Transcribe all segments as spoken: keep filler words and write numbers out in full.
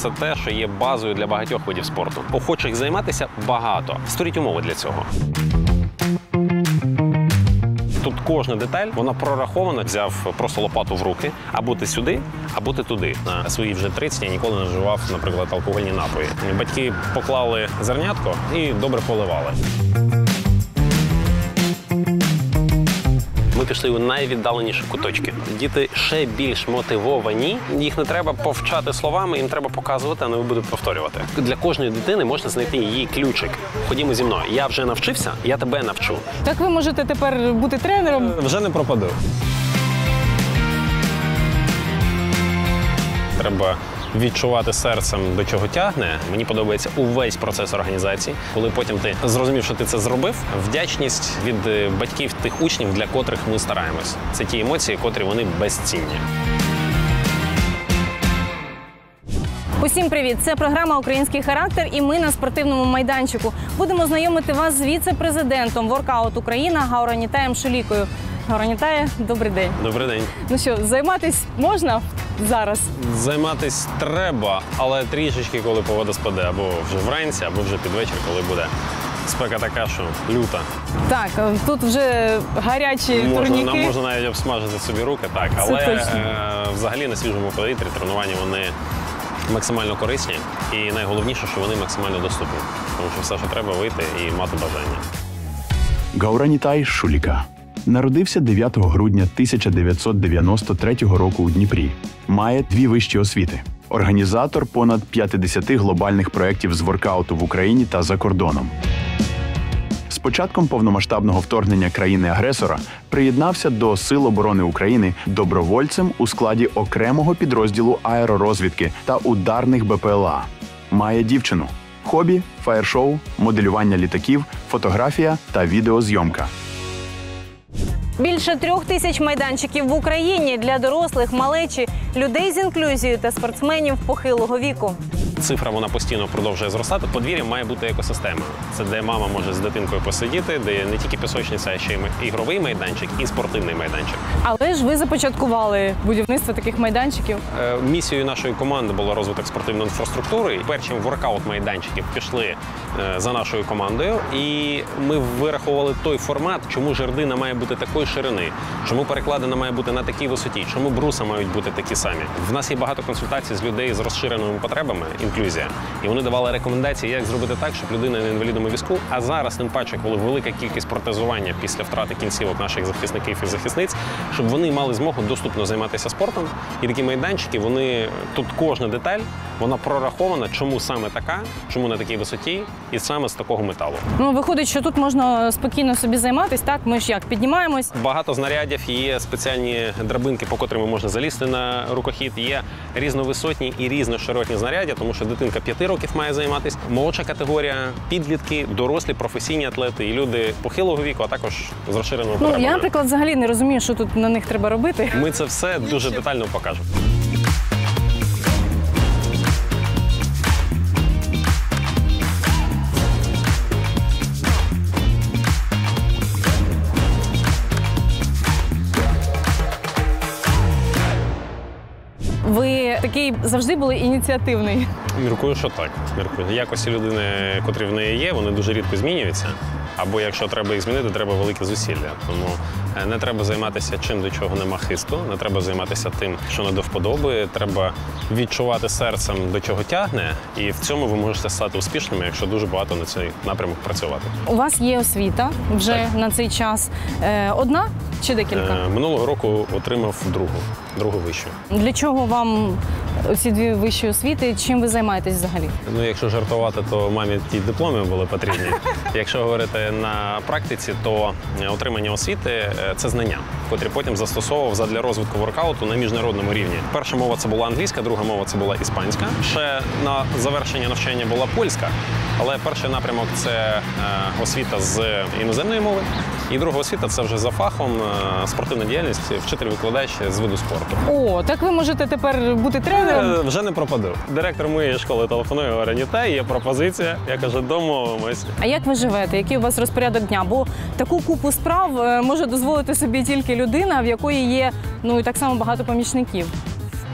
це те, що є базою для багатьох видів спорту. Охочих займатися багато. Створіть умови для цього. Тут кожна деталь, вона прорахована, взяв просто лопату в руки, або ти сюди, або ти туди. На свої вже тридцять я ніколи не вживав, наприклад, алкогольні напої. Батьки поклали зернятко і добре поливали. Ми пішли у найвіддаленіші куточки. Діти ще більш мотивовані, їх не треба повчати словами, їм треба показувати, а вони будуть повторювати. Для кожної дитини можна знайти її ключик. Ходімо зі мною. Я вже навчився, я тебе навчу. Так ви можете тепер бути тренером? Вже не пропаду. Треба відчувати серцем, до чого тягне. Мені подобається увесь процес організації. Коли потім ти зрозумів, що ти це зробив, вдячність від батьків тих учнів, для котрих ми стараємось. Це ті емоції, котрі вони безцінні. Усім привіт! Це програма «Український характер» і ми на спортивному майданчику. Будемо знайомити вас з віце-президентом Воркаут Україна Гауранітаєм Шулікою. Гауранітає, добрий день. Добрий день. Ну що, займатися можна зараз? Займатися треба, але трішечки, коли погода спаде, або вже вранці, або вже під вечір, коли буде спека така, що люта. Так, тут вже гарячі можна, турніки. Нам можна навіть обсмажити собі руки, так. Але е, взагалі на свіжому повітрі тренування вони максимально корисні і найголовніше, що вони максимально доступні. Тому що все, що треба, вийти і мати бажання. Гауранітай Шуліка народився дев'ятого грудня тисяча дев'ятсот дев'яносто третього року у Дніпрі. Має дві вищі освіти. Організатор понад п'ятдесят глобальних проєктів з воркауту в Україні та за кордоном. З початком повномасштабного вторгнення країни-агресора приєднався до Сил оборони України добровольцем у складі окремого підрозділу аеророзвідки та ударних Б П Л А. Має дівчину. Хобі – фаєр-шоу, моделювання літаків, фотографія та відеозйомка. Більше трьох тисяч майданчиків в Україні для дорослих, малечі, людей з інклюзією та спортсменів похилого віку. Цифра, вона постійно продовжує зростати. Подвір'я має бути екосистемою. Це де мама може з дитинкою посидіти, де не тільки пісочниця, а ще й ігровий майданчик і спортивний майданчик. Але ж ви започаткували будівництво таких майданчиків. Е, місією нашої команди було розвиток спортивної інфраструктури. Першим воркаут-майданчики пішли е, за нашою командою. І ми вирахували той формат, чому жердина має бути такої ширини, чому перекладина має бути на такій висоті, чому бруса мають бути такі самі. В нас є багато консультацій з людей з розширеними потребами, інклюзія. І вони давали рекомендації, як зробити так, щоб людина на інвалідному візку, а зараз, тим паче, коли велика кількість протезування після втрати кінцівок наших захисників і захисниць, щоб вони мали змогу доступно займатися спортом. І такі майданчики, вони, тут кожна деталь, вона прорахована, чому саме така, чому на такій висоті, і саме з такого металу. Ну, виходить, що тут можна спокійно собі займатися, так? Ми ж як, піднімаємось? Багато знарядів, є спеціальні драбинки, по котрим можна залізти на рукохід, є різновисотні і різноширотні знаряддя, тому що дитинка п'яти років має займатися, молодша категорія, підлітки, дорослі, професійні атлети і люди похилого віку, а також з розширеною Ну, потребою. я, наприклад, взагалі не розумію, що тут на них треба робити. Ми це все дуже детально покажемо. Ви такий завжди були ініціативний. Міркую, що так. Міркую. Якості людини, котрі в неї є, вони дуже рідко змінюються. Або якщо треба їх змінити, треба велике зусилля. Тому не треба займатися чим, до чого нема хисту, не треба займатися тим, що не до вподоби. Треба відчувати серцем, до чого тягне. І в цьому ви можете стати успішними, якщо дуже багато на цей напрямок працювати. У вас є освіта вже так. на цей час. Одна чи декілька? Е, минулого року отримав другу, другу вищу. Для чого вам ці дві вищі освіти? Чим ви займаєтесь взагалі? Ну, якщо жартувати, то мамі ті дипломи були потрібні. Якщо говорити на практиці, то отримання освіти – це знання, котрі потім застосовував задля розвитку воркауту на міжнародному рівні. Перша мова – це була англійська, друга мова – це була іспанська. Ще на завершення навчання була польська, але перший напрямок – це освіта з іноземної мови. І друга освіта – це вже за фахом спортивна діяльність, вчитель-викладач з виду спорту. О, так ви можете тепер бути тренером? Е, вже не пропаду. Директор моєї школи телефонує Гауранітай, є пропозиція. Я кажу, домовимось. А як ви живете? Який у вас розпорядок дня? Бо таку купу справ може дозволити собі тільки людина, в якої є, ну, і так само багато помічників.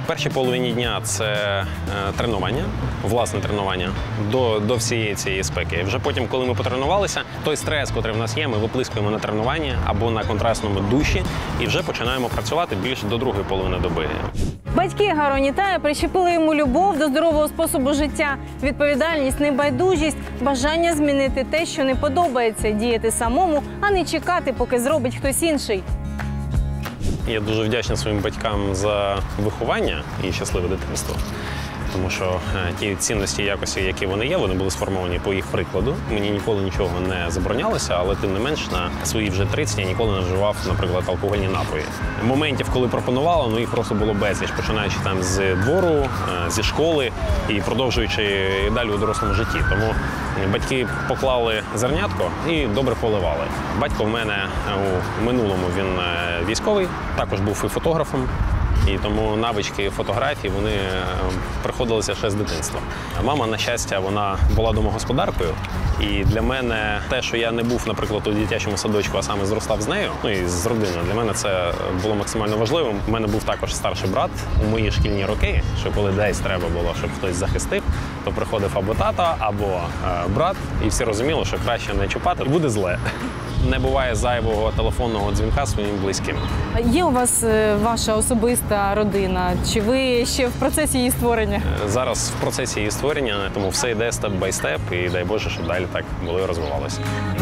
першій половині дня це е, тренування, власне тренування до, до всієї цієї спеки. Вже потім, коли ми потренувалися, той стрес, який в нас є, ми виплискуємо на тренуванні або на контрастному душі і вже починаємо працювати більше до другої половини доби. Батьки Гауро Нітая прищепили йому любов до здорового способу життя, відповідальність, небайдужість, бажання змінити те, що не подобається, діяти самому, а не чекати, поки зробить хтось інший. Я дуже вдячний своїм батькам за виховання і щасливе дитинство. Тому що е, ті цінності і якості, які вони є, вони були сформовані по їх прикладу. Мені ніколи нічого не заборонялося, але тим не менш на свої вже тридцять я ніколи не вживав, наприклад, алкогольні напої. Моментів, коли пропонували, ну їх просто було безліч, починаючи там з двору, е, зі школи і продовжуючи і далі у дорослому житті. Тому батьки поклали зернятко і добре поливали. Батько в мене у минулому він е, військовий, також був і фотографом. І тому навички фотографії, вони приходилися ще з дитинства. Мама, на щастя, вона була домогосподаркою. І для мене те, що я не був, наприклад, у дитячому садочку, а саме зростав з нею, ну і з родиною, для мене це було максимально важливим. У мене був також старший брат у мої шкільні роки, що коли десь треба було, щоб хтось захистив, то приходив або тато, або е, брат, і всі розуміли, що краще не чіпати, буде зле. Не буває зайвого телефонного дзвінка своїм близьким. Є у вас е, ваша особиста родина? Чи ви ще в процесі її створення? Зараз в процесі її створення, тому все йде степ-бай-степ, і дай Боже, щоб далі так було і розвивалося.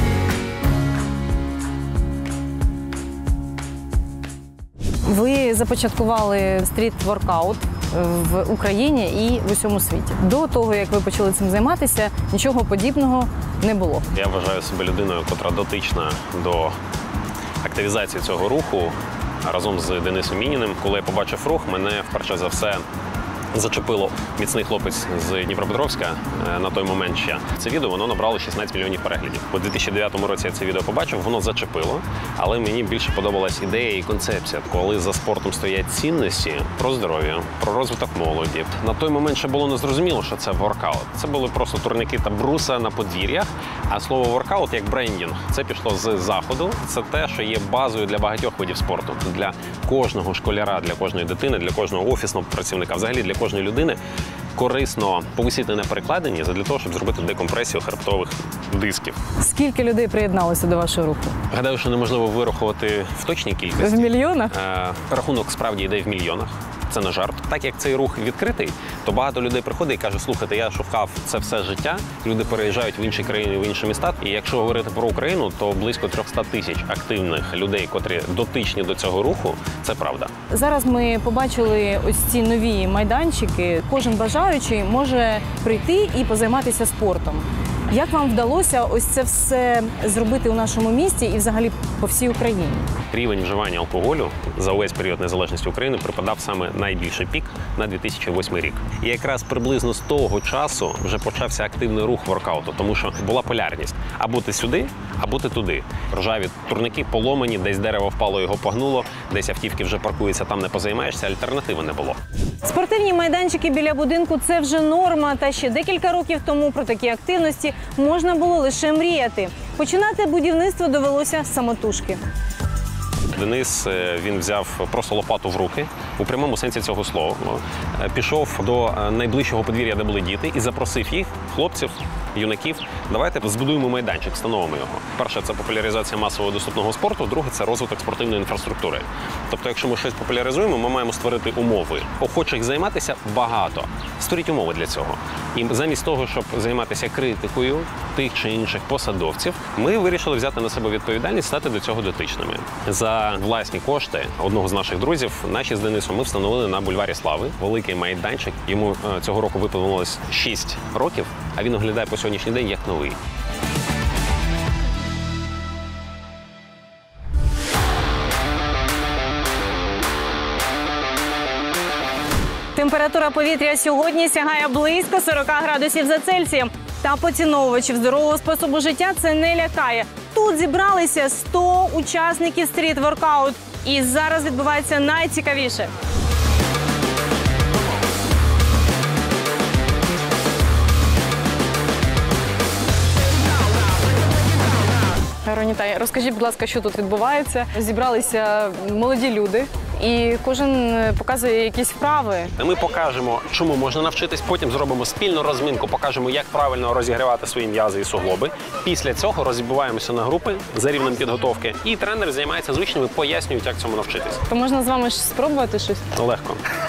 Ви започаткували стріт-воркаут в Україні і в усьому світі. До того, як ви почали цим займатися, нічого подібного не було. Я вважаю себе людиною, котра дотична до активізації цього руху разом з Денисом Мініним. Коли я побачив рух, мене вперше за все зачепило міцний хлопець з Дніпропетровська на той момент ще. Це відео, воно набрало шістнадцять мільйонів переглядів. У дві тисячі дев'ятому році я це відео побачив, воно зачепило, але мені більше подобалась ідея і концепція, коли за спортом стоять цінності про здоров'я, про розвиток молоді. На той момент ще було незрозуміло, що це воркаут. Це були просто турники та бруса на подвір'ях, а слово воркаут як брендінг. Це пішло з заходу. Це те, що є базою для багатьох видів спорту. Для кожного школяра, для кожної дитини, для кожного офісного працівника, взагалі для кожної людини корисно повисіти на перекладині для того, щоб зробити декомпресію хребтових дисків. Скільки людей приєдналося до вашого руху? Гадаю, що неможливо вирахувати в точній кількості. В мільйонах? Е, рахунок справді йде в мільйонах. Це не жарт. Так як цей рух відкритий, то багато людей приходить і каже, слухайте, я шукав це все життя, люди переїжджають в інші країни, в інші міста. І якщо говорити про Україну, то близько триста тисяч активних людей, котрі дотичні до цього руху, це правда. Зараз ми побачили ось ці нові майданчики. Кожен бажаючий може прийти і позайматися спортом. Як вам вдалося ось це все зробити у нашому місті і взагалі по всій Україні? Рівень вживання алкоголю за увесь період незалежності України припадав саме найбільший пік на дві тисячі восьмий рік. І якраз приблизно з того часу вже почався активний рух воркауту, тому що була полярність. Або ти сюди, або ти туди. Ржаві турники поломані, десь дерево впало, його погнуло, десь автівки вже паркуються, там не позаймаєшся, альтернативи не було. Спортивні майданчики біля будинку – це вже норма, та ще декілька років тому про такі активності можна було лише мріяти. Починати будівництво довелося самотужки. Денис, він взяв просто лопату в руки, у прямому сенсі цього слова. Пішов до найближчого подвір'я, де були діти, і запросив їх, хлопців, юнаків, давайте збудуємо майданчик, встановимо його. Перше, це популяризація масового доступного спорту, друге, це розвиток спортивної інфраструктури. Тобто, якщо ми щось популяризуємо, ми маємо створити умови. Охочих займатися багато. Створіть умови для цього. І замість того, щоб займатися критикою тих чи інших посадовців, ми вирішили взяти на себе відповідальність, стати до цього дотичними. За власні кошти одного з наших друзів, наші з Денисом, ми встановили на бульварі Слави великий майданчик. Йому цього року виповнилось шість років, а він оглядає по сьогоднішній день як новий. Температура повітря сьогодні сягає близько сорока градусів за Цельсієм. Та поціновувачів здорового способу життя це не лякає. Тут зібралися сто учасників стріт-воркаут. І зараз відбувається найцікавіше. Гауро Нітая, розкажіть, будь ласка, що тут відбувається? Зібралися молоді люди. і кожен показує якісь вправи. Ми покажемо, чому можна навчитись, потім зробимо спільну розминку, покажемо, як правильно розігрівати свої м'язи і суглоби. Після цього розбиваємося на групи за рівнем підготовки, і тренер займається з учнями, пояснюють, як цьому навчитись. То можна з вами ж спробувати щось? Легко.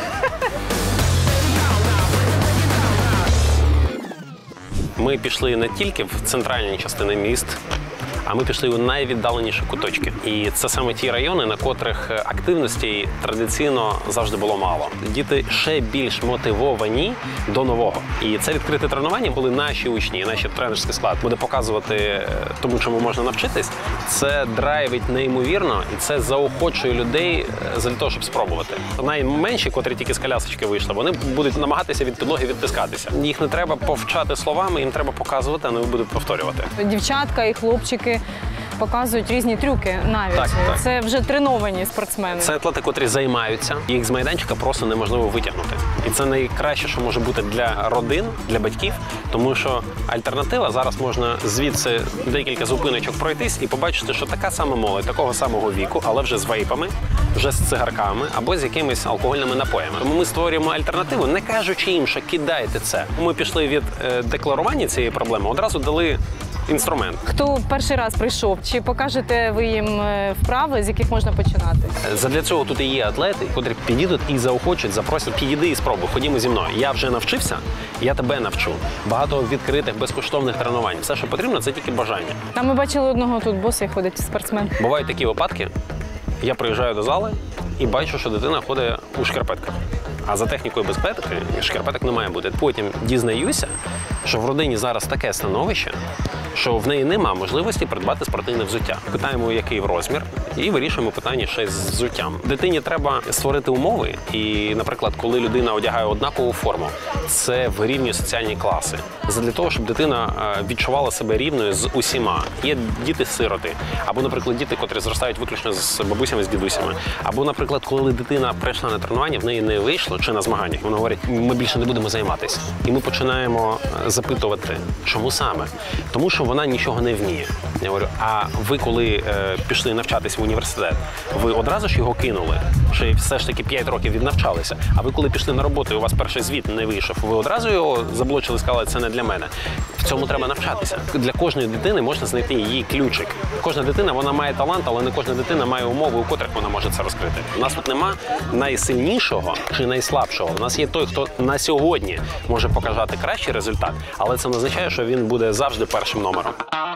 Ми пішли не тільки в центральні частини міст, а ми пішли у найвіддаленіші куточки. І це саме ті райони, на котрих активності традиційно завжди було мало. Діти ще більш мотивовані до нового. І це відкрите тренування, коли наші учні, наш тренерський склад буде показувати тому, чому можна навчитись. Це драйвить неймовірно, і це заохочує людей для того, щоб спробувати. Найменші, котрі тільки з колясочки вийшли, вони будуть намагатися від підлоги відтискатися. Їх не треба повчати словами, їм треба показувати, а вони будуть повторювати. Дівчатка і хлопчики показують різні трюки навіть. Так, так. Це вже треновані спортсмени. Це атлети, котрі займаються. Їх з майданчика просто неможливо витягнути. І це найкраще, що може бути для родин, для батьків, тому що альтернатива зараз можна звідси декілька зупиночок пройтись і побачити, що така сама молодь, такого самого віку, але вже з вейпами, вже з цигарками або з якимись алкогольними напоями. Тому ми створюємо альтернативу, не кажучи їм, що кидайте це. Ми пішли від е, декларування цієї проблеми, одразу дали інструмент. Хто перший раз прийшов, чи покажете ви їм вправи, з яких можна починати? Задля цього тут і є атлети, котрі підійдуть і заохочуть, запросять, підійди і спробуй, ходімо зі мною. Я вже навчився, я тебе навчу. Багато відкритих, безкоштовних тренувань. Все, що потрібно, це тільки бажання. А ми бачили одного тут босий ходить спортсмен. Бувають такі випадки, я приїжджаю до зали і бачу, що дитина ходить у шкарпетках. А за технікою безпеки шкарпеток не має бути. Потім дізнаюся, що в родині зараз таке становище, що в неї нема можливості придбати спортивне взуття. Питаємо, який в розмір, і вирішуємо питання ще з взуттям. Дитині треба створити умови, і, наприклад, коли людина одягає однакову форму, це вирівнює соціальні класи. Для того, щоб дитина відчувала себе рівною з усіма. Є діти-сироти, або, наприклад, діти, котрі зростають виключно з бабусями, з дідусями. Або, наприклад, коли дитина прийшла на тренування, в неї не вийшло, чи на змаганнях, вона говорить, ми більше не будемо займатися. І ми починаємо запитувати, чому саме? Тому що вона нічого не вміє. Я говорю, а ви коли е, пішли навчатись в університет, ви одразу ж його кинули? Чи все ж таки п'ять років віднавчалися? А ви коли пішли на роботу і у вас перший звіт не вийшов, ви одразу його заблочили, сказали, це не для мене? В цьому треба навчатися. Для кожної дитини можна знайти її ключик. Кожна дитина, вона має талант, але не кожна дитина має умови, у котрих вона може це розкрити. У нас тут нема найсильнішого чи найслабшого. У нас є той, хто на сьогодні може показати кращий результат, але це не означає, що він буде завжди першим номером.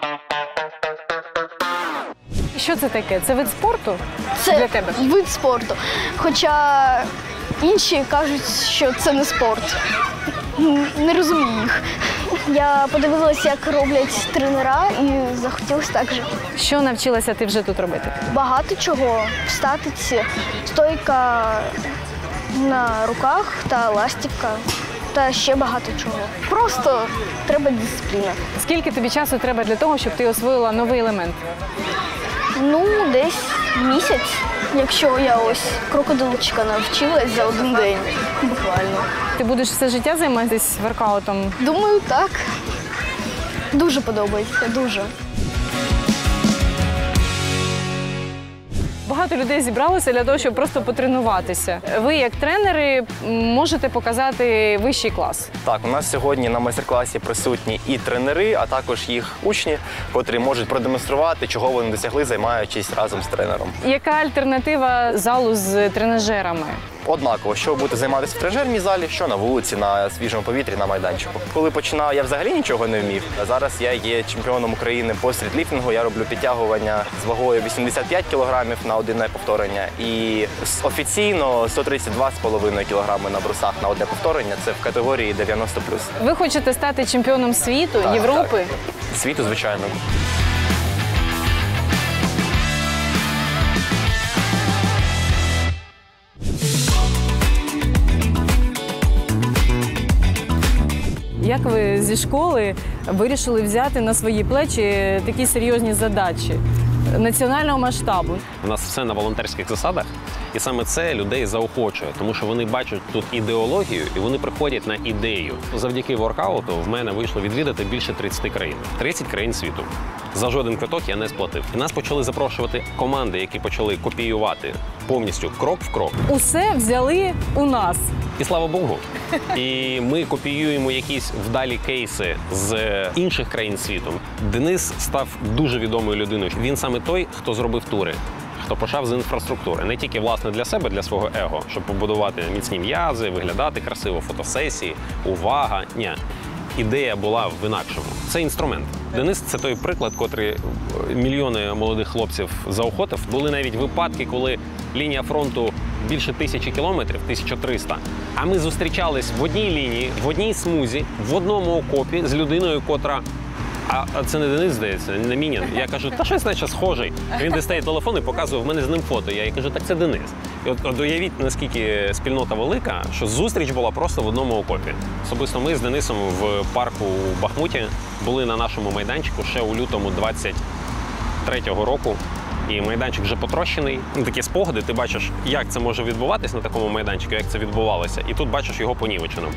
Що це таке? Це вид спорту? Це для тебе? вид спорту. Хоча інші кажуть, що це не спорт. Не розумію їх. Я подивилася, як роблять тренера, і захотілося так же. Що навчилася ти вже тут робити? Багато чого. В статиці, стойка на руках та ластівка. Та ще багато чого. Просто треба дисципліна. Скільки тобі часу треба для того, щоб ти освоїла новий елемент? Ну, десь місяць, якщо я ось крокодилчика навчилась за один день, буквально. Ти будеш все життя займатися воркаутом? Думаю, так. Дуже подобається, дуже. Багато людей зібралося для того, щоб просто потренуватися. Ви, як тренери, можете показати вищий клас. Так, у нас сьогодні на майстер-класі присутні і тренери, а також їх учні, котрі можуть продемонструвати, чого вони досягли, займаючись разом з тренером. Яка альтернатива залу з тренажерами? Однаково, що будете займатися в тренажерній залі, що на вулиці, на свіжому повітрі, на майданчику. Коли починав, я взагалі нічого не вмів. А зараз я є чемпіоном України по стрітліфтингу, я роблю підтягування з вагою вісімдесят п'ять кілограмів на одне повторення. І офіційно сто тридцять два з половиною кілограми на брусах на одне повторення, це в категорії дев'яносто плюс. Ви хочете стати чемпіоном світу, Так, Європи? Так. Світу, звичайно. Як ви зі школи вирішили взяти на свої плечі такі серйозні задачі національного масштабу? У нас все на волонтерських засадах. І саме це людей заохочує, тому що вони бачать тут ідеологію і вони приходять на ідею. Завдяки воркауту в мене вийшло відвідати більше тридцяти країн. тридцять країн світу. За жоден квиток я не сплатив. І нас почали запрошувати команди, які почали копіювати повністю крок в крок. Усе взяли у нас. І слава Богу. І ми копіюємо якісь вдалі кейси з інших країн світу. Денис став дуже відомою людиною. Він саме той, хто зробив тури, хто почав з інфраструктури. Не тільки, власне, для себе, для свого его, щоб побудувати міцні м'язи, виглядати красиво, фотосесії, увага. Ні. Ідея була в інакшому. Це інструмент. Денис – це той приклад, котрий мільйони молодих хлопців заохотив. Були навіть випадки, коли лінія фронту більше тисячі кілометрів, тисяча триста. А ми зустрічались в одній лінії, в одній смузі, в одному окопі з людиною, котра... А це не Денис, здається, не Мінін. Я кажу, та щось наче схожий. Він дістає телефон і показує, в мене з ним фото. Я їй кажу, так це Денис. І от, от уявіть, наскільки спільнота велика, що зустріч була просто в одному окопі. Особисто ми з Денисом в парку у Бахмуті були на нашому майданчику ще у лютому двадцять третього року. І майданчик вже потрощений. Ну, такі спогади, ти бачиш, як це може відбуватись на такому майданчику, як це відбувалося. І тут бачиш його понівеченим.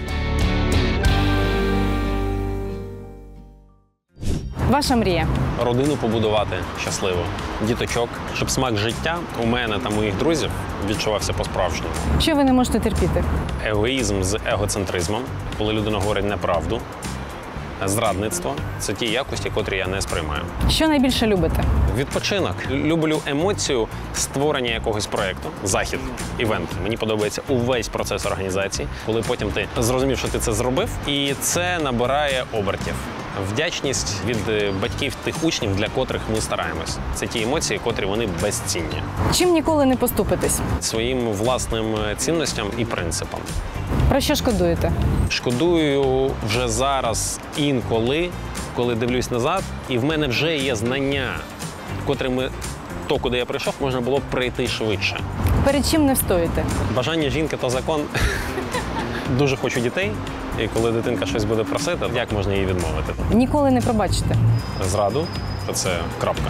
Ваша мрія? Родину побудувати щасливо, діточок, щоб смак життя у мене та моїх друзів відчувався по-справжньому. Що ви не можете терпіти? Егоїзм з егоцентризмом, коли людина говорить неправду, зрадництво – це ті якості, котрі я не сприймаю. Що найбільше любите? Відпочинок. Люблю емоцію створення якогось проєкту, захід, івент. Мені подобається увесь процес організації, коли потім ти зрозумів, що ти це зробив, і це набирає обертів. Вдячність від батьків тих учнів, для котрих ми стараємось. Це ті емоції, котрі вони безцінні. Чим ніколи не поступитесь? Своїм власним цінностям і принципам. Про що шкодуєте? Шкодую вже зараз інколи, коли дивлюсь назад, і в мене вже є знання, котрими то, куди я прийшов, можна було б прийти швидше. Перед чим не встоїте? Бажання жінки – то закон. Дуже хочу дітей, і коли дитинка щось буде просити, як можна їй відмовити? Ніколи не пробачите. Зраду – то це крапка.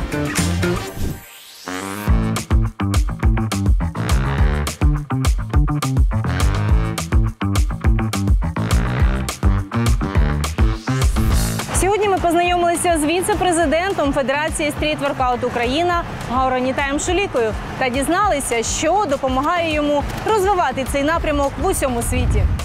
Сьогодні ми познайомилися з віце-президентом Федерації стріт-воркаут Україна Гауранітаєм Шулікою та дізналися, що допомагає йому розвивати цей напрямок в усьому світі.